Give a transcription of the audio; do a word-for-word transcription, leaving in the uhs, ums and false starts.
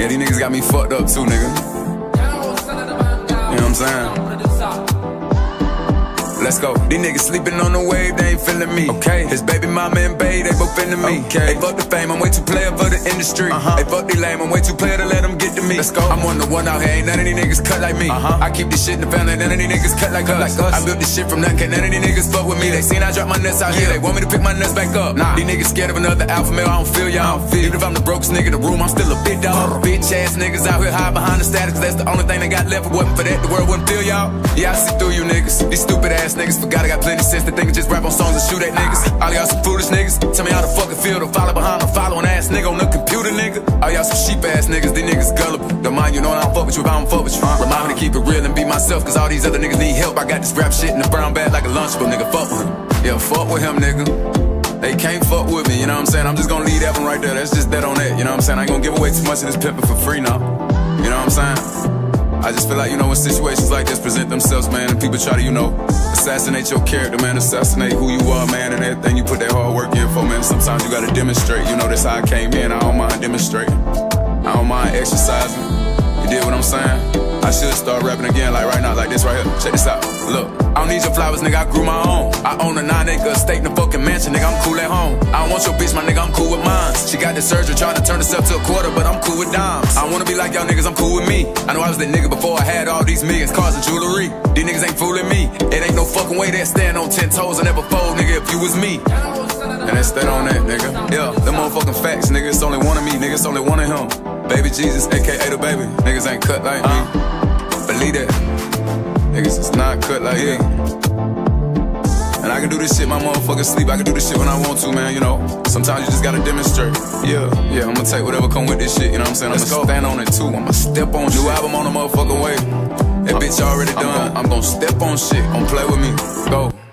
Yeah, these niggas got me fucked up too, nigga. You know what I'm saying? Let's go. These niggas sleeping on the wave, they ain't feeling me. Okay. His baby mama and bae, they both into me. Okay. They fuck the fame, I'm way too player for the industry. Uh-huh. They fuck the lame, I'm way too player to let them get to me. Let's go. I'm one the one out here, ain't none of these niggas cut like me. Uh-huh. I keep this shit in the family, none of these niggas cut like us. Like us. I built this shit from nothing, can't none of these niggas fuck with me. They seen I drop my nuts out yeah. here, they want me to pick my nuts back up. Nah. These niggas scared of another alpha male, I don't feel y'all. Even if I'm the brokest nigga in the room, I'm still a big dog. Bitch ass niggas out here hide behind the status, cause that's the only thing they got left. If it wasn't for that, the world wouldn't feel y'all. Yeah, I see through you niggas. These stupid ass niggas forgot I got plenty sense to think of just rap on songs and shoot at niggas. All y'all some foolish niggas. Tell me how the fuck it feel to follow behind a following ass nigga on the computer, nigga. All y'all some sheep ass niggas. These niggas gullible. Don't mind you know I don't fuck with you if I don't fuck with you. Remind me to keep it real and be myself, cause all these other niggas need help. I got this rap shit in the brown bag like a lunchable, nigga. Fuck with him. Yeah, fuck with him, nigga. They can't fuck with me, you know what I'm saying? I'm just gonna leave that one right there. That's just that on that, you know what I'm saying? I ain't gonna give away too much of this pimpin' for free now. You know what I'm saying? I just feel like, you know, when situations like this present themselves, man, and people try to, you know, assassinate your character, man, assassinate who you are, man, and everything you put that hard work in for, man. Sometimes you gotta demonstrate, you know, that's how I came in. I don't mind demonstrating. I don't mind exercising. You did what I'm saying? I should start rapping again, like right now, like this right here. Check this out. Look, I don't need your flowers, nigga, I grew my own. I own a nine acre estate in a fucking mansion, nigga, I'm cool at home. I don't want your bitch, my nigga, I'm cool with mine. She got the surgery trying to turn herself to a quarter, but I'm cool with dimes. I don't wanna be like y'all niggas, I'm cool with me. I know I was that nigga before I had all these millions, cars and jewelry. These niggas ain't fooling me. It ain't no fucking way they'll stand on ten toes and never fold, nigga, if you was me. And that's that on that, nigga. Yeah, them motherfucking facts, nigga, it's only one of me, nigga, it's only one of him. Baby Jesus, A K A the baby. Niggas ain't cut like me. Believe that. Niggas is not cut like me. And I can do this shit my motherfucking sleep. I can do this shit when I want to, man, you know. Sometimes you just gotta demonstrate. Yeah, yeah, I'm gonna take whatever come with this shit, you know what I'm saying? I'm gonna stand on it too. I'm gonna step on shit. New album on the motherfucking way. That bitch already done. I'm gonna step on shit. Don't play with me. Go.